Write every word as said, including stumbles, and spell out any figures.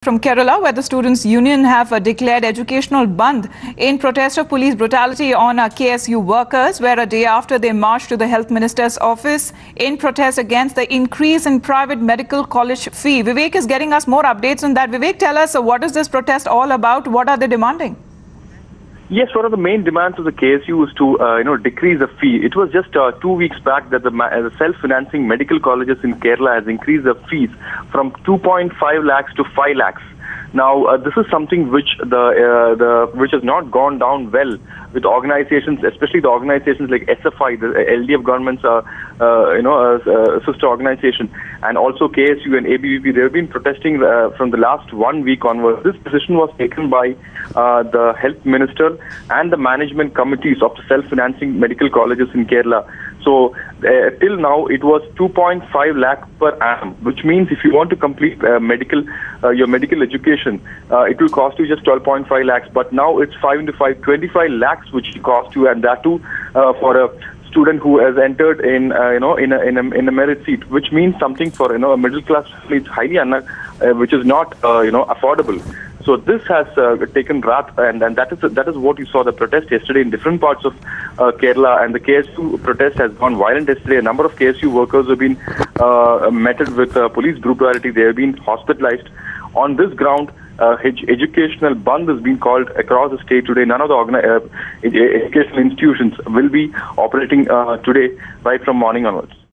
From Kerala, where the Students' Union have uh, declared educational bandh in protest of police brutality on uh, K S U workers, where a day after they marched to the Health Minister's office in protest against the increase in private medical college fee. Vivek is getting us more updates on that. Vivek, tell us, uh, what is this protest all about? What are they demanding? Yes, one of the main demands of the K S U is to, uh, you know, decrease the fee. It was just uh, two weeks back that the, uh, the self-financing medical colleges in Kerala has increased the fees from two point five lakhs to five lakhs. Now, uh, this is something which the uh, the which has not gone down well with organizations, especially the organizations like S F I, the L D F government's uh, uh, you know uh, uh, sister organization, and also K S U and A B V P. They have been protesting uh, from the last one week onwards. This decision was taken by uh, the health minister and the management committees of the self-financing medical colleges in Kerala. So uh, till now it was two point five lakh per annum, which means if you want to complete uh, medical uh, your medical education, uh, it will cost you just twelve point five lakhs. But now it's five into five, twenty-five lakhs, which will cost you, and that too uh, for a student who has entered in uh, you know in a, in a in a merit seat, which means something for you know a middle class family. It's highly un- uh, which is not uh, you know affordable. So this has uh, taken wrath, and, and that is that is what you saw the protest yesterday in different parts of uh, Kerala, and the K S U protest has gone violent yesterday. A number of K S U workers have been uh, met with uh, police brutality. They have been hospitalized. On this ground, uh, ed- educational bandh has been called across the state today. None of the organi- uh, ed- educational institutions will be operating uh, today right from morning onwards.